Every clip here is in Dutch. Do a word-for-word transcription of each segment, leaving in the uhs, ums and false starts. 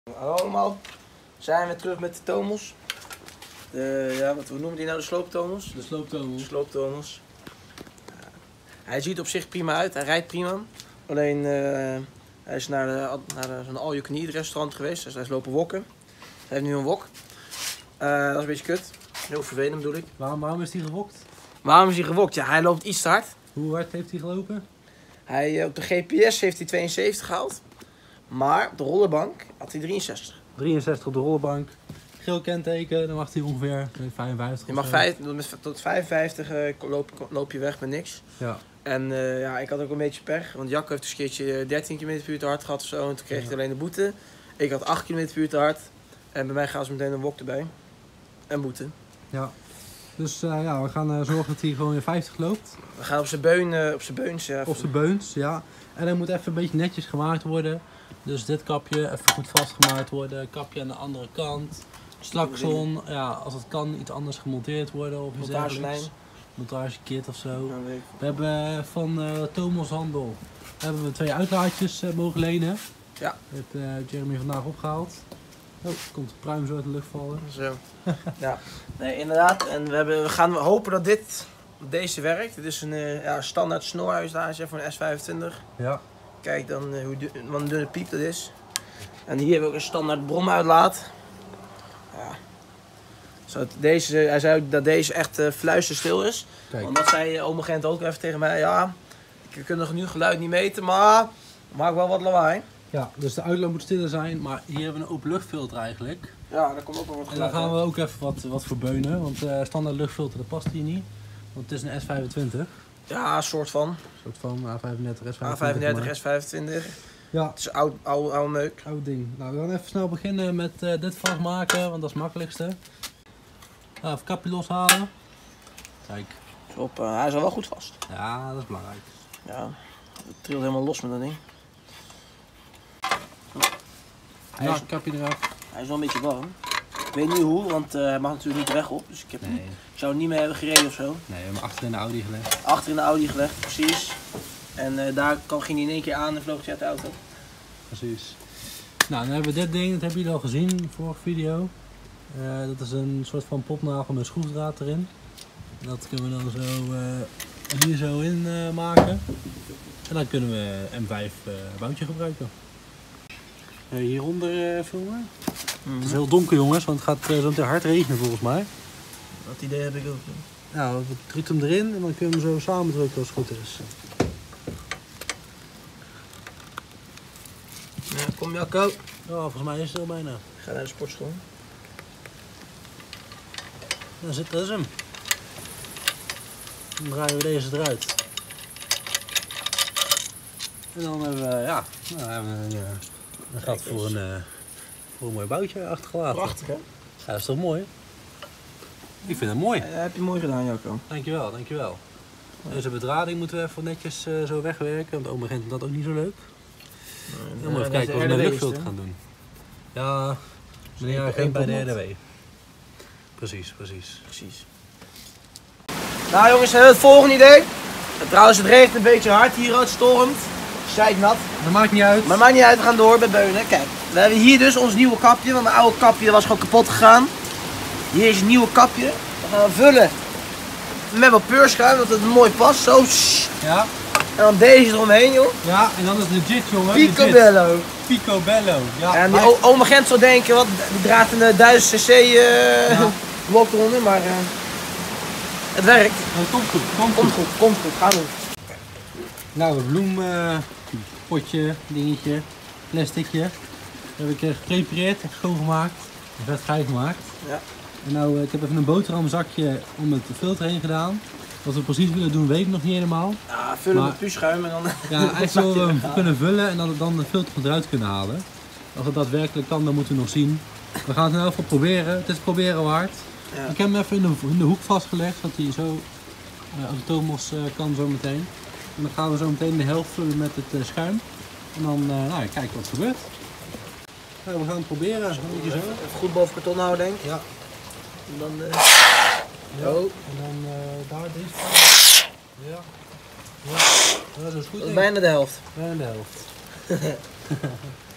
Hallo allemaal, zijn we terug met de Tomos. De, ja, wat we noemen die nou, de slooptomos? De slooptomos. De slooptomos. Ja. Hij ziet op zich prima uit, hij rijdt prima. Alleen uh, hij is naar, de, naar zo'n all-you-can-eat restaurant geweest, dus hij is lopen wokken. Hij heeft nu een wok. Uh, dat is een beetje kut. Heel vervelend bedoel ik. Waarom, waarom is hij gewokt? Waarom is hij gewokt? Ja, hij loopt iets te hard. Hoe hard heeft hij gelopen? Hij, op de G P S heeft hij tweeënzeventig gehaald. Maar op de rollerbank had hij drieënzestig. drieënzestig op de rollenbank. Geel kenteken, dan mag hij ongeveer vijfenvijftig. Je mag vijf, tot vijfenvijftig uh, loop, loop je weg met niks. Ja. En uh, ja, ik had ook een beetje pech. Want Jacco heeft een keertje dertien kilometer per uur te hard gehad of zo. En toen kreeg ja. hij alleen de boete. Ik had acht kilometer per uur te hard. En bij mij gaan ze meteen een wok erbij. En boete. Ja. Dus uh, ja, we gaan uh, zorgen dat hij gewoon weer vijftig loopt. We gaan op zijn beun, uh, op zijn beuns. Ja, op zijn beuns, ja. En hij moet even een beetje netjes gemaakt worden. Dus dit kapje even goed vastgemaakt worden. Kapje aan de andere kant. Slakson, ja, als het kan iets anders gemonteerd worden. Of montagelijn. Montagenkit of zo. Ja, we hebben van uh, Tomos Handel hebben we twee uitlaatjes uh, mogen lenen. Ja. Dat heeft uh, Jeremy vandaag opgehaald. Oh, komt de pruim zo uit de lucht vallen. Zo. Ja, nee, inderdaad. En we, hebben, we gaan hopen dat dit, deze werkt. Dit is een uh, ja, standaard snorhuisdage voor een S vijfentwintig. Ja. Kijk dan uh, hoe du wat een dunne piep dat is. En hier hebben we ook een standaard bromuitlaat. Ja. Zo, deze, hij zei ook dat deze echt uh, fluisterstil is. Kijk. Want dat zei uh, ome Gent ook even tegen mij. Ja, ik kan nog nu geluid niet meten, maar maakt wel wat lawaai. Ja, dus de uitlaat moet stiller zijn, maar hier hebben we een open luchtfilter eigenlijk. Ja, daar komt ook wel wat geluid. En dan gaan we ook even wat, wat verbeunen, want uh, standaard luchtfilter dat past hier niet. Want het is een S vijfentwintig. Ja, een soort van. Een soort van A vijfendertig, S vijfentwintig. A vijfendertig, S vijfentwintig. Ja. Het is oud, oude, oude meuk. Oud ding. Nou, we gaan even snel beginnen met uh, dit vastmaken, want dat is het makkelijkste. Nou, even kapje loshalen. Kijk. Op, uh, hij is al wel goed vast. Ja, dat is belangrijk. Ja, het trilt helemaal los met dat ding. Hij is, kapje eraf. Hij is wel een beetje warm. Ik weet niet hoe, want uh, hij mag natuurlijk niet de weg op. Dus ik, heb nee. niet, ik zou niet meer hebben gereden of zo. Nee, we hebben hem achter in de Audi gelegd. Achter in de Audi gelegd, precies. En uh, daar kwam, ging hij in één keer aan en vloog hij uit de auto. Precies. Nou, dan hebben we dit ding, dat hebben jullie al gezien in de vorige video. Uh, dat is een soort van popnagel met schroefdraad erin. Dat kunnen we dan zo uh, hier zo in uh, maken. En dan kunnen we M vijf uh, boutje gebruiken. Uh, hieronder uh, filmen. Mm-hmm. Het is heel donker jongens, want het gaat uh, zo meteen hard regenen volgens mij. Dat idee heb ik ook. Nou, we drukken hem erin en dan kunnen we hem zo samen drukken als het goed is. Ja, kom Jacco. Oh, volgens mij is het al bijna. Ik ga naar de sportschool. Dan zit dat is hem. Dan draaien we deze eruit. En dan hebben we, ja, nou, hebben we, uh, dan gaat het voor een, uh, voor een mooi boutje achtergelaten. Prachtig hè? Ja, dat is toch mooi? Ik vind het mooi. Ja, dat heb je mooi gedaan Jacco. Dankjewel, dankjewel. Ja. Deze bedrading moeten we even netjes uh, zo wegwerken, want oma vindt dat ook niet zo leuk. Nee, dan moeten we even kijken of we een luchtfilter gaan doen. Ja, meneer agent bij de R D W. Precies, precies. Precies. Nou jongens, hebben we het volgende idee. En trouwens, het regent een beetje hard hier, het stormt. Zeiknat. Dat maakt niet uit. Maar dat maakt niet uit, we gaan door bij Beunen. Kijk, we hebben hier dus ons nieuwe kapje, want mijn oude kapje was gewoon kapot gegaan. Hier is een nieuwe kapje. We gaan we vullen met wat peurschuim, dat het mooi past. Zo. Ja. En dan deze eromheen, joh. Ja, en dan is het legit, jongen. Picobello. Picobello. Ja. En die oma Gent zou denken, wat, die draagt een duizend cc uh, ja. wok eronder, maar uh, het werkt. Het komt goed, komt, komt goed. goed, komt goed, gaan we. Nou, een bloempotje, uh, dingetje, plasticje. Dat heb ik uh, geprepareerd, schoongemaakt, vet gaai gemaakt. Ja. En nou, uh, ik heb even een boterhamzakje om het filter heen gedaan. Wat we precies willen doen, weet ik nog niet helemaal. Ja, vullen maar, met puurschuim en dan... Ja, eigenlijk zullen we hem kunnen vullen en dan, dan de filter eruit kunnen halen. Als het daadwerkelijk kan, dan moeten we nog zien. We gaan het in ieder geval proberen. Het is proberen waard. Ja. Ik heb hem even in de, in de hoek vastgelegd, zodat hij zo uh, als de Tomos uh, kan zo meteen. En dan gaan we zo meteen de helft vullen met het uh, schuim. En dan uh, nou, kijken wat er gebeurt. Ja, we gaan het proberen. Zo. Even goed boven karton houden, denk ik. Ja. En dan... Uh... Ja. Oh. En dan uh, daar deze kant. Ja. Ja. Ja, dat is goed. Dat is bijna de helft. Bijna de helft.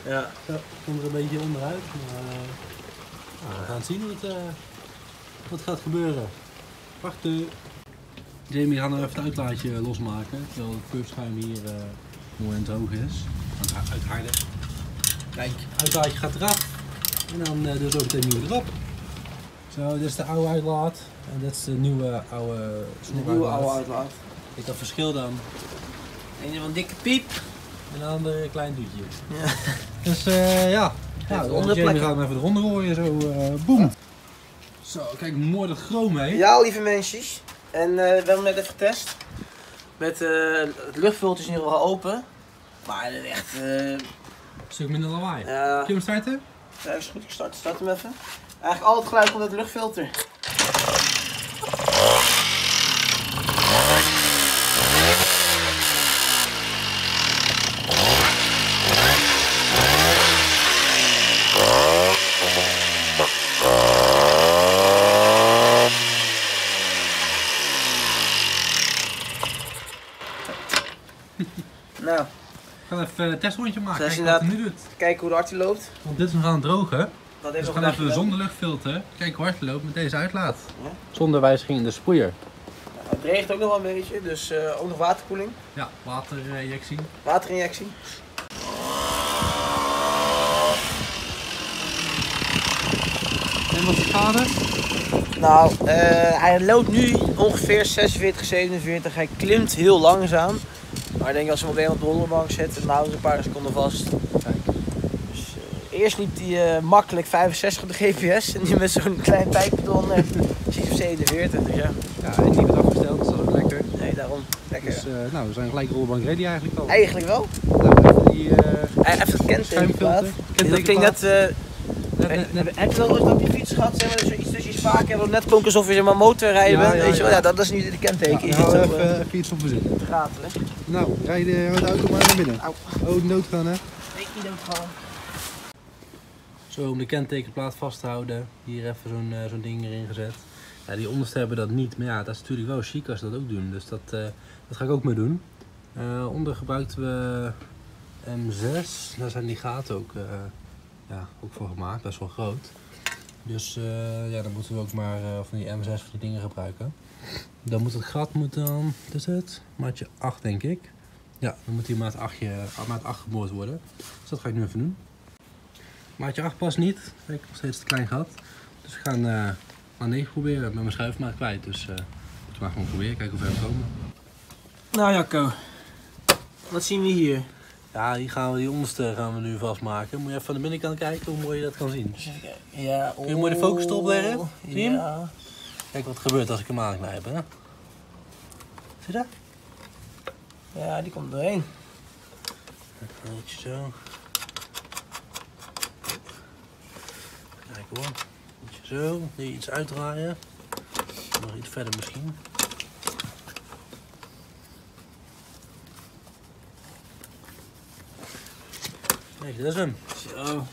Ja. Zo, komt er een beetje onderuit. Maar, uh, nou, we gaan zien wat, uh, wat gaat gebeuren. Wachten. Jamie gaat nog even het uitlaatje losmaken. Terwijl het purfschuim hier uh, mooi en droog is. Aan het uitharden. Kijk, het uitlaatje gaat eraf. En dan uh, dus ook meteen nieuwe erop. Zo, dit is de oude uitlaat. En dit is de nieuwe oude De nieuwe oude uitlaat. Kijk dat verschil dan. Eén van een dikke piep. En een ander een klein duwtje. Ja. Dus uh, ja, nou, Jamie Jamie gaat hem even eronder gooien. Zo, uh, boem. Zo, kijk, mooi dat chroom hé. Ja, lieve mensjes. En uh, we hebben hem net even getest. Met uh, het luchtfilter is in ieder geval open. Maar het is echt... Uh, een stuk minder lawaai. Uh, Kun je hem starten? Ja, is goed. Ik start, start hem even. Eigenlijk al het geluid komt uit het luchtfilter. Nou, we gaan even een testrondje maken. Kijk wat hij nu doet. Kijken hoe hard hij loopt. Want dit is nog aan het drogen. Dat Dus is we gaan even zonder luchtfilter kijken hoe hard hij loopt met deze uitlaat. Ja. Zonder wijziging in de sproeier. Nou, het regent ook nog wel een beetje, dus uh, ook nog waterkoeling. Ja, waterinjectie. Waterinjectie. En wat is de schade? Nou, uh, hij loopt nu ongeveer zesenveertig, zevenenveertig. Hij klimt heel langzaam. Maar ik denk als we hem op een op de rollerbank zetten, dan houden we een paar seconden vast. Kijk. Dus, uh, eerst liep hij uh, makkelijk vijfenzestig op de G P S. En nu met zo'n klein pijpbidon uh, zit hij zevenenveertig. Dus ja. Ja, en niet wat afgesteld, dus dat is ook lekker. Nee, daarom. Lekker. Dus uh, nou, we zijn gelijk rollerbank ready eigenlijk al. Eigenlijk wel. Nou, even die uh, Hij heeft het kentekenplaat. Dat klinkt net... Uh, Net, net, net. Heb je wel ooit op je fiets gehad, zeg maar, dat je iets tussen je spaken hebt, wat net klonk alsof je zeg maar, motorrijden Ja, bent, ja, weet je wel? ja. Ja, dat, dat is nu de kenteken. Ja, Je zit nou, zo, even, uh, even iets op verzinnen. te ratelen. Nou, rij de, de auto maar naar binnen. Au. Oh, nood gaan hè. Nee, niet doodgaan. Zo, om de kentekenplaat vast te houden, hier even zo'n uh, zo'n ding erin gezet. Ja, die onderste hebben dat niet, maar ja, dat is natuurlijk wel chic als ze dat ook doen, dus dat, uh, dat ga ik ook mee doen. Uh, onder gebruikten we M zes, daar zijn die gaten ook, uh, ja, ook voor gemaakt, best wel groot. Dus uh, ja, dan moeten we ook maar uh, van die M zes voor die dingen gebruiken. Dan moet het gat moet dan, wat is het? Maatje acht denk ik. Ja, dan moet die maat acht, maat acht geboord worden. Dus dat ga ik nu even doen. Maatje acht past niet. Kijk, nog steeds te klein gat. Dus we gaan uh, maar negen proberen. Met mijn schuifmaat kwijt. Dus uh, moeten we maar gewoon proberen. Kijken hoe ver we komen. Nou Jacco, wat zien we hier? Ja, hier gaan we die onderste gaan we nu vastmaken. Moet je even van de binnenkant kijken hoe mooi je dat kan zien. Ja, Kun je mooi de focus erop leggen? Zie je hem? Ja. Kijk wat er gebeurt als ik hem aanknijp. Hè? Zie je dat? Ja, die komt doorheen. Een beetje zo. Kijk hoor. Beetje zo. Die iets uitdraaien. Nog iets verder misschien. Kijk, dat is hem. Zo.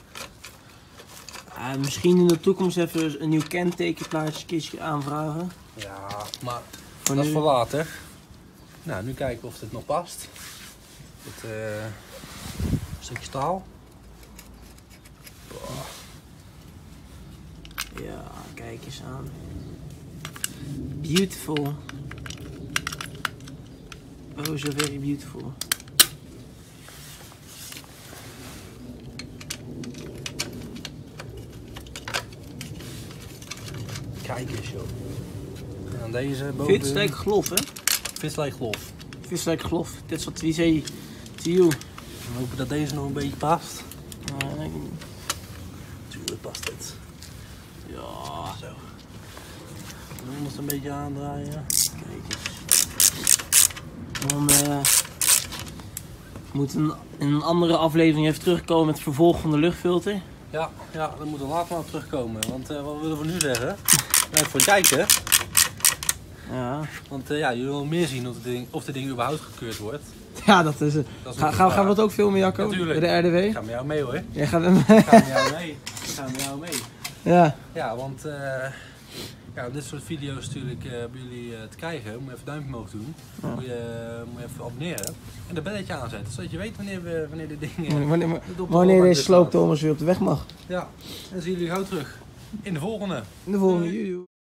Ah, misschien in de toekomst even een nieuw kentekenplaatje aanvragen. Ja, maar Voor dat is nu- voor later. Nou, nu kijken of het nog past. Het uh, stukje staal. Boah. Ja, kijk eens aan. Beautiful. Oh, so very beautiful. Kijk eens joh. En dan deze boven. Vind je het lijkt glof, hè? Vis lijkt glof. Vis lijkt glof. Dit is wat wie zei to you. We hopen dat deze nog een beetje past. Nou, denk ik niet. Tuurlijk past dit. Ja, Zo. Dan moet het een beetje aandraaien. kijk eens. Dan uh, moet een, in een andere aflevering even terugkomen met het vervolg van de luchtfilter. Ja, ja, dan moeten we later maar op terugkomen. Want uh, wat willen we nu zeggen? Bedankt voor het kijken. Ja, Want uh, ja, jullie willen meer zien of dit ding, of dit ding überhaupt gekeurd wordt. ja dat is het. Dat is Ga, ook gaan, de gaan we vraag. dat ook filmen, Jacco? Natuurlijk. Bij de R D W? Ik ga met jou mee hoor. Jij gaat hem. Ik ga met jou mee. Ik ga met jou mee. Ja. Ja, want uh, Ja, dit soort video's natuurlijk uh, bij jullie uh, te krijgen. Moet je even een duimpje omhoog doen. Ja. Moet, je, uh, moet je even abonneren. En dat belletje aanzetten, zodat je weet wanneer, we, wanneer de dingen... Uh, wanneer de wanneer deze sloop Thomas weer op de weg mag. Ja, en dan zien jullie gauw terug in de volgende. In de volgende, joejoe.